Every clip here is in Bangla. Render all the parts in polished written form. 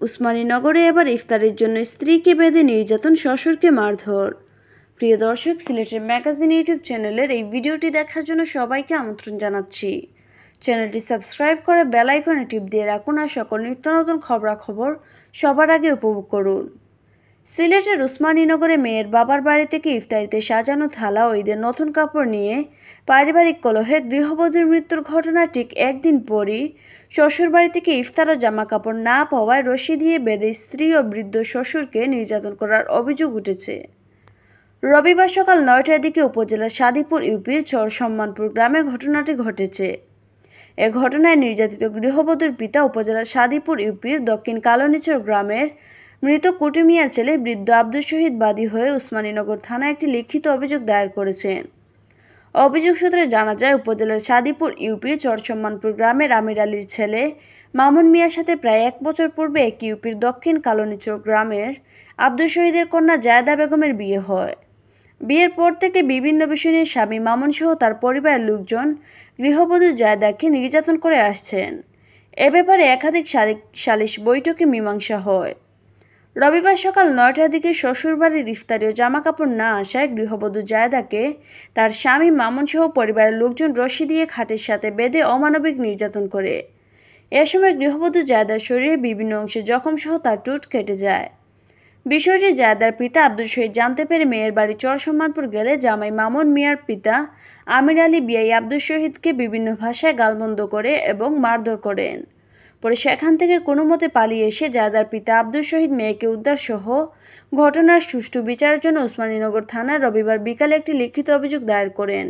উসমানীনগরে এবার ইফতারের জন্য স্ত্রীকে বেঁধে নির্যাতন, শ্বশুরকে মারধর। প্রিয় দর্শক, সিলেটের ম্যাগাজিন ইউটিউব চ্যানেলের এই ভিডিওটি দেখার জন্য সবাইকে আমন্ত্রণ জানাচ্ছি। চ্যানেলটি সাবস্ক্রাইব করে বেল আইকনে টিপ দিয়ে রাখুন আর সকল নিত্য নতুন খবরাখবর সবার আগে উপভোগ করুন। সিলেটের উসমানীনগরে মেয়ের বাবার বাড়ি থেকে ইফতারিতে সাজানো থালা ও ঈদের নতুন কাপড় নিয়ে পারিবারিক কলহে গৃহবধূর মৃত্যুর ঘটনা ঠিক একদিন পরই শ্বশুরবাড়ি থেকে ইফতার ও জামা কাপড় না পাওয়ায় রশি দিয়ে বেঁধে স্ত্রী ও বৃদ্ধ শ্বশুরকে নির্যাতন করার অভিযোগ উঠেছে। রবিবার সকাল 9টার দিকে উপজেলার সাদিপুর ইউপির চরসম গ্রামে ঘটনাটি ঘটেছে। এ ঘটনায় নির্যাতিত গৃহবধূর পিতা উপজেলার সাদিপুর ইউপির দক্ষিণ কালনীচর গ্রামের মৃত কুটি মিয়ার ছেলে বৃদ্ধ আব্দুল শহীদ বাদী হয়ে উসমানীনগর থানায় একটি লিখিত অভিযোগ দায়ের করেছেন। অভিযোগ সূত্রে জানা যায়, উপজেলার সাদিপুর ইউপির চরসম্মানপুর গ্রামের আমির আলীর ছেলে মামুন মিয়ার সাথে প্রায় 1 বছর পূর্বে এক ইউপির দক্ষিণ কালনীচর গ্রামের আব্দুল শহীদের কন্যা জায়দা বেগমের বিয়ে হয়। বিয়ের পর থেকে বিভিন্ন বিষয় নিয়ে স্বামী মামুন সহ তার পরিবারের লোকজন গৃহবধূ জায়দাকে নির্যাতন করে আসছেন। এ ব্যাপারে একাধিক সালিশ বৈঠকে মীমাংসা হয়। রবিবার সকাল 9টার দিকে শ্বশুরবাড়ির ইফতারি ও জামা কাপড় না আসায় গৃহবধূ জায়দাকে তার স্বামী মামুন সহ পরিবারের লোকজন রশি দিয়ে খাটের সাথে বেঁধে অমানবিক নির্যাতন করে। এ সময় গৃহবধূ জায়দার শরীরে বিভিন্ন অংশে জখমসহ তার টুট কেটে যায়। বিষয়টি জায়দার পিতা আব্দুল শহীদ জানতে পেরে মেয়ের বাড়ি চরসম্মানপুর গেলে জামাই মামুন মিয়ার পিতা আমির আলী বিআই আব্দুল শহীদকে বিভিন্ন ভাষায় গালমন্দ করে এবং মারধর করেন। পরে সেখান থেকে কোনো মতে পালিয়ে এসে জায়দার পিতা আব্দুল শহীদ মেয়েকে উদ্ধার সহ ঘটনার সুষ্ঠু বিচারের জন্য উসমানীনগর থানায় রবিবার বিকালে একটি লিখিত অভিযোগ দায়ের করেন।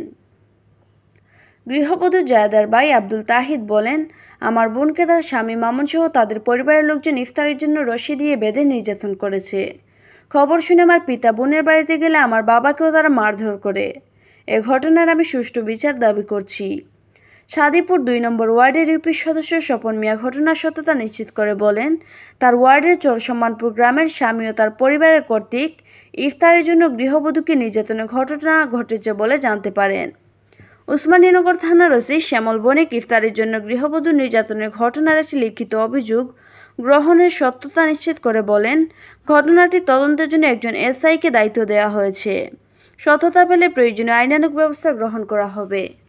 গৃহবধূ জায়দার ভাই আব্দুল তাহিদ বলেন, আমার বোনকে তার স্বামী মামুন সহ তাদের পরিবারের লোকজন ইফতারের জন্য রশি দিয়ে বেঁধে নির্যাতন করেছে। খবর শুনে আমার পিতা বোনের বাড়িতে গেলে আমার বাবাকেও তারা মারধর করে। এ ঘটনার আমি সুষ্ঠু বিচার দাবি করছি। সাদিপুর 2 নম্বর ওয়ার্ডের ইউপি সদস্য স্বপন মিয়া ঘটনার সত্যতা নিশ্চিত করে বলেন, তার ওয়ার্ডের চরসম্মানপুর গ্রামের স্বামী ও তার পরিবারের কর্তৃক ইফতারের জন্য গৃহবধূকে নির্যাতনের ঘটনা ঘটেছে বলে জানতে পারেন। উসমানীনগর থানার ওসি শ্যামল বণিক ইফতারের জন্য গৃহবধূ নির্যাতনের ঘটনার একটি লিখিত অভিযোগ গ্রহণের সত্যতা নিশ্চিত করে বলেন, ঘটনাটি তদন্তের জন্য একজন এসআইকে দায়িত্ব দেওয়া হয়েছে। সত্যতা পেলে প্রয়োজনীয় আইনানুগ ব্যবস্থা গ্রহণ করা হবে।